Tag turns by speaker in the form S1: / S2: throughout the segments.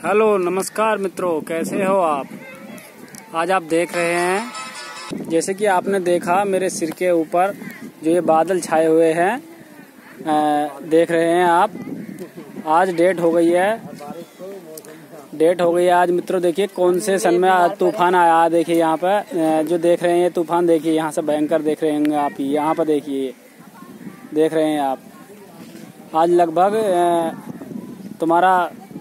S1: Hello नमस्कार मित्रों, कैसे हो आप। आज आप देख रहे हैं, जैसे कि आपने देखा मेरे सिर के ऊपर जो ये बादल छाए हुए हैं, देख रहे हैं आप। आज डेट हो गई है आज मित्रों। देखिए कौन से सन में तूफान आया। देखिए यहाँ पर जो देख रहे हैं ये तूफान, देखिए यहाँ से भयंकर देख रहे होंगे आप। यहाँ पर देखिए, देख रहे हैं आप। आज लगभग तुम्हारा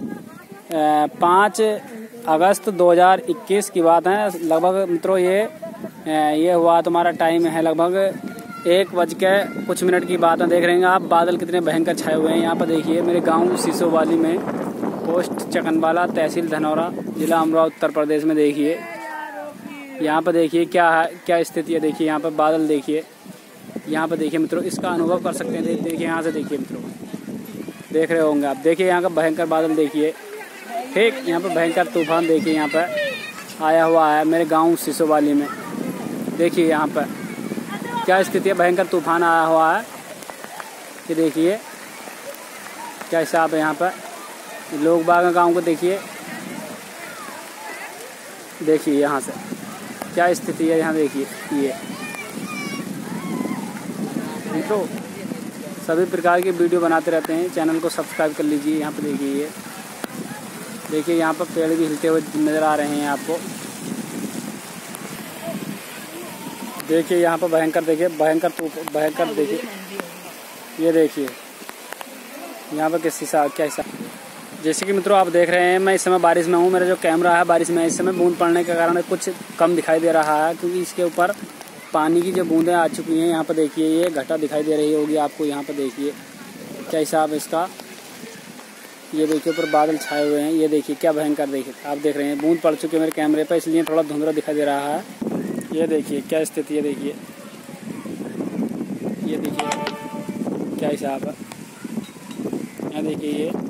S1: 5 अगस्त 2021 की बात है लगभग मित्रों। ये हुआ तुम्हारा टाइम है लगभग 1 बज कुछ की बात है। देख रहे हैं आप बादल कितने भयंकर छाए हुए हैं। यहाँ पर देखिए मेरे गांव सिसोवाली में, पोस्ट चकनवाला, तहसील धनौरा, जिला अमरोहा, उत्तर प्रदेश में। देखिए यहाँ पर देखिए क्या स्थिति है। देखिए यहाँ पर बादल, देखिए यहाँ पर देखिए मित्रों, इसका अनुभव कर सकते हैं। देखिए यहाँ से देखिए मित्रों, देख रहे होंगे आप। देखिए यहाँ का भयंकर बादल देखिए, ठीक यहाँ पर भयंकर तूफान देखिए यहाँ पर आया हुआ है मेरे गांव सिसोवाली में। देखिए यहाँ पर क्या स्थिति है, भयंकर तूफान आया हुआ है। ये देखिए क्या हिसाब है यहाँ पर। लोग बाग गांव को देखिए यहाँ से क्या स्थिति है। यहाँ देखिए ये तो सभी प्रकार की वीडियो बनाते रहते हैं, चैनल को सब्सक्राइब कर लीजिए। यहाँ पर देखिए यहाँ पर पेड़ भी हिलते हुए नज़र आ रहे हैं आपको। देखिए यहाँ पर भयंकर, देखिए भयंकर देखिए। ये देखिए यहाँ पर क्या हिसाब। जैसे कि मित्रों आप देख रहे हैं, मैं इस समय बारिश में हूँ। मेरा जो कैमरा है बारिश में, इस समय बूंद पड़ने के कारण कुछ कम दिखाई दे रहा है, क्योंकि इसके ऊपर पानी की जो बूंदें आ चुकी हैं। यहाँ पर देखिए ये घटा दिखाई दे रही होगी आपको। यहाँ पर देखिए क्या हिसाब है इसका। ये देखिए ऊपर बादल छाए हुए हैं। ये देखिए क्या भयंकर, देखिए आप देख रहे हैं बूंद पड़ चुके हैं मेरे कैमरे पर, इसलिए थोड़ा धुंधला दिखाई दे रहा है। ये देखिए क्या स्थिति है। देखिए ये देखिए क्या हिसाब है। यहाँ देखिए ये